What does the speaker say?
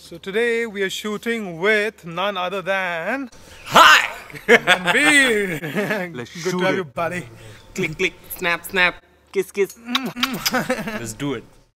So today we are shooting with none other than Hi! Ranveer. Let's Good shoot to have it. you, buddy. Click, click, snap, snap, kiss, kiss. Let's do it.